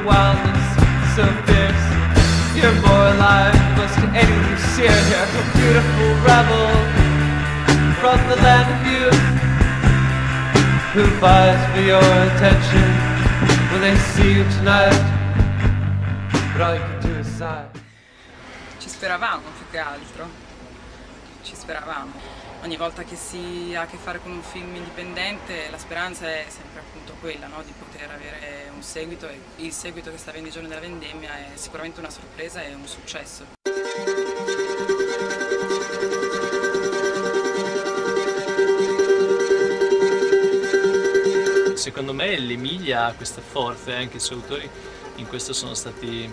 wildness so fierce. You're more alive than most anyone you see here. A beautiful rebel from the land of youth, who fights for your attention when they see you tonight. But all you can do is sigh. Ci speravamo più che altro, ci speravamo. Ogni volta che si ha a che fare con un film indipendente la speranza è sempre appunto quella, no? Di poter avere un seguito, e il seguito che sta avendo i giorni della vendemmia è sicuramente una sorpresa e un successo. Secondo me l'Emilia ha questa forza e anche i suoi autori in questo sono stati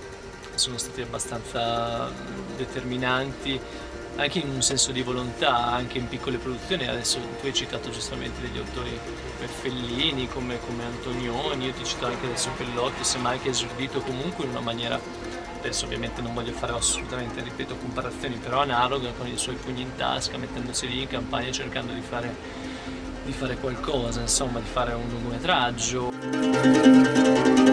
abbastanza determinanti, anche in un senso di volontà, anche in piccole produzioni. Adesso tu hai citato giustamente degli autori come Fellini, come Antonioni, io ti cito anche adesso Pellotti, semmai che ha esordito comunque in una maniera, adesso ovviamente non voglio fare assolutamente, ripeto, comparazioni, però analoga, con i suoi pugni in tasca, mettendosi lì in campagna cercando di fare qualcosa, insomma, di fare un lungometraggio.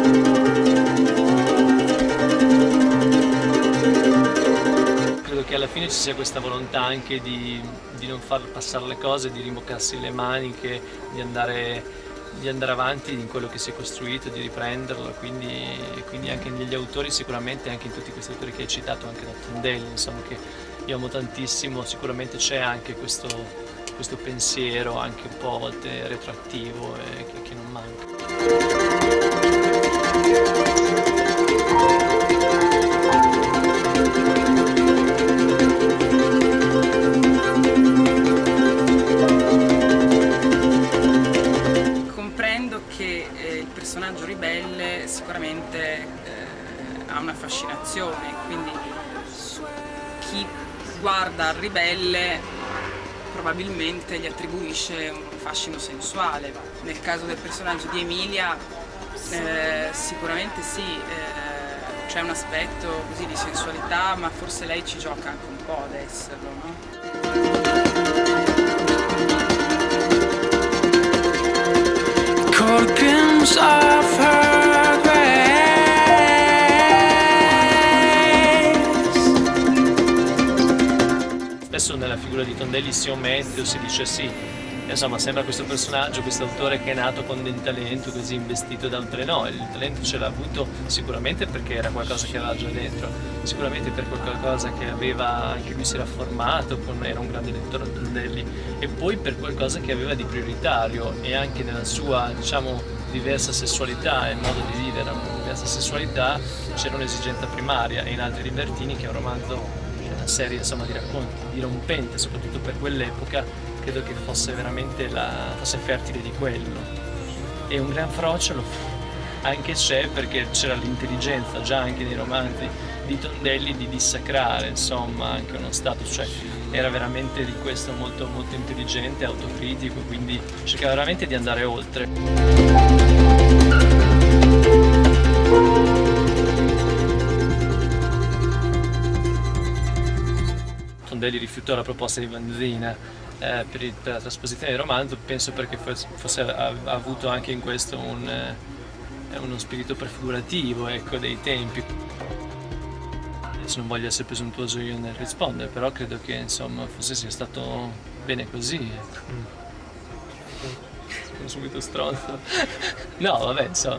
Che alla fine ci sia questa volontà anche di non far passare le cose, di rimboccarsi le maniche, di andare avanti in quello che si è costruito, di riprenderlo, quindi anche negli autori, sicuramente anche in tutti questi autori che hai citato, anche da Tondelli, insomma, che io amo tantissimo, sicuramente c'è anche questo pensiero anche un po' a volte retroattivo che non manca. Il personaggio ribelle sicuramente ha una fascinazione, quindi chi guarda al ribelle probabilmente gli attribuisce un fascino sensuale. Nel caso del personaggio di Emilia sicuramente sì, c'è un aspetto così di sensualità, ma forse lei ci gioca anche un po' ad esserlo, no? Of her grace. Spesso nella figura di Tondelli si omette o si dice sì, insomma sembra questo personaggio, questo autore che è nato con del talento, così investito da oltre. No, il talento ce l'ha avuto sicuramente perché era qualcosa che aveva già dentro, sicuramente per qualcosa che aveva, anche lui si era formato, era un grande lettore Tondelli, e poi per qualcosa che aveva di prioritario, e anche nella sua, diciamo, diversa sessualità e modo di vivere una diversa sessualità c'era un'esigenza primaria, e in Altri libertini, che è un romanzo, una serie, insomma, di racconti dirompente soprattutto per quell'epoca, credo che fosse veramente fosse fertile di quello. E un gran frocio anche c'è, perché c'era l'intelligenza già anche nei romanzi di Tondelli di dissacrare, insomma, anche uno status, cioè era veramente di questo molto, molto intelligente, autocritico, quindi cercava veramente di andare oltre. Tondelli rifiutò la proposta di Vanzina per la trasposizione del romanzo, penso perché ha avuto anche in questo uno spirito prefigurativo, ecco, dei tempi. Adesso non voglio essere presuntuoso io nel rispondere, però credo che, insomma, forse sia stato bene così, ecco. Sono subito stronzo. No, vabbè, insomma.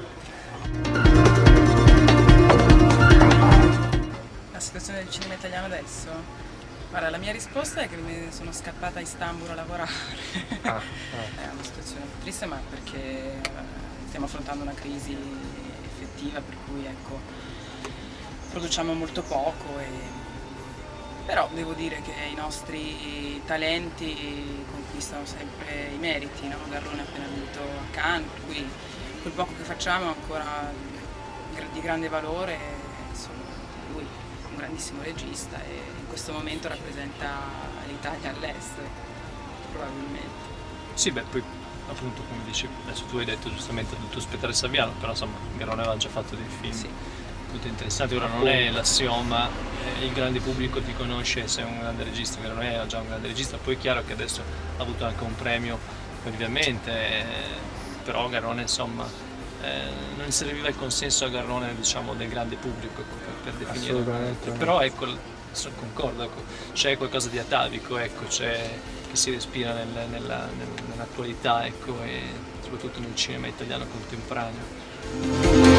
La situazione del cinema italiano adesso? Guarda, la mia risposta è che me sono scappata a Istanbul a lavorare. È una situazione un po' triste, ma perché stiamo affrontando una crisi effettiva, per cui, ecco, produciamo molto poco, però devo dire che i nostri talenti conquistano sempre i meriti, no? Garrone ha appena vinto a Cannes, per cui quel poco che facciamo è ancora di grande valore. Insomma, lui è un grandissimo regista e in questo momento rappresenta l'Italia all'estero, probabilmente. Sì, beh, poi appunto, come dici, adesso tu hai detto giustamente il tuo spettare Saviano, però insomma Garrone aveva già fatto dei film. Sì. Tutto interessante. Ora non è l'assioma, il grande pubblico ti conosce se è un grande regista, Garrone era già un grande regista, poi è chiaro che adesso ha avuto anche un premio ovviamente, però Garrone, insomma, non serviva il consenso a Garrone, diciamo, del grande pubblico, ecco, per definire. Però ecco, concordo, ecco, c'è qualcosa di atavico, ecco, che si respira nell'attualità, ecco, e soprattutto nel cinema italiano contemporaneo.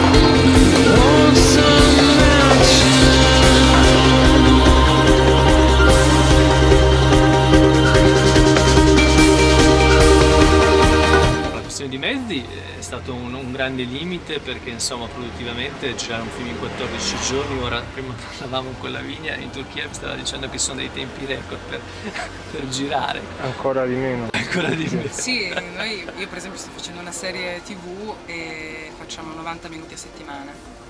Di mezzi è stato un grande limite, perché insomma produttivamente c'era un film in 14 giorni, ora prima parlavamo con Lavinia, in Turchia mi stava dicendo che sono dei tempi record per girare. Ancora di meno. Ancora di meno. Sì, io per esempio sto facendo una serie TV e facciamo 90 minuti a settimana.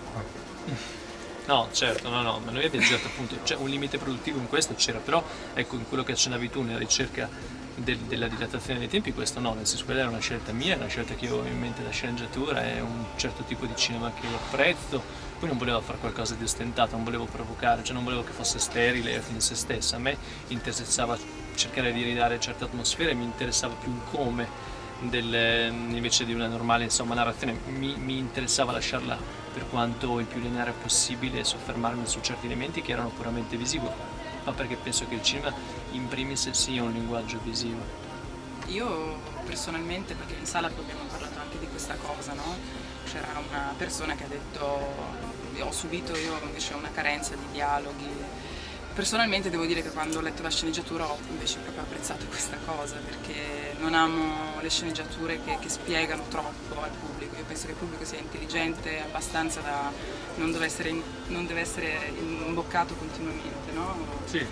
No, certo, no, ma noi abbiamo viaggiato appunto, c'è un limite produttivo in questo, c'era, però ecco, in quello che accennavi tu, nella ricerca della dilatazione dei tempi, questo no, nel senso, quella era una scelta mia, una scelta che avevo in mente da sceneggiatura, è un certo tipo di cinema che apprezzo, poi non volevo fare qualcosa di ostentato, non volevo provocare, cioè non volevo che fosse sterile e fine se stessa, a me interessava cercare di ridare certe atmosfere, mi interessava più il come invece di una normale, insomma, narrazione, mi interessava lasciarla per quanto il più lineare possibile e soffermarmi su certi elementi che erano puramente visivi, ma perché penso che il cinema in primis sia un linguaggio visivo. Io personalmente, perché in sala abbiamo parlato anche di questa cosa, no? C'era una persona che ha detto, ho subito io invece una carenza di dialoghi. Personalmente devo dire che quando ho letto la sceneggiatura ho invece proprio apprezzato questa cosa, perché non amo le sceneggiature che spiegano troppo al pubblico. Io penso che il pubblico sia intelligente abbastanza da non deve essere imboccato continuamente, no? Sì.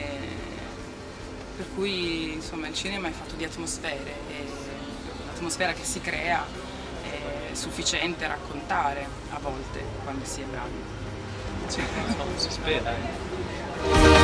Per cui insomma il cinema è fatto di atmosfere e l'atmosfera che si crea è sufficiente a raccontare a volte, quando si è bravi. Sì, no, si spera.